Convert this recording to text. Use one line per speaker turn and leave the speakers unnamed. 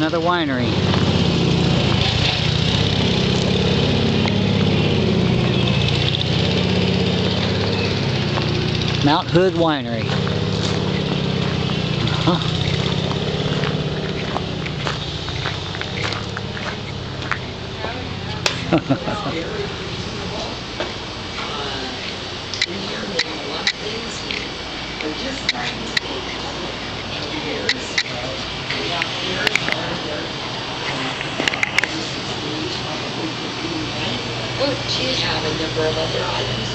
another winery. Mount Hood Winery.
Well, she have a number of other items.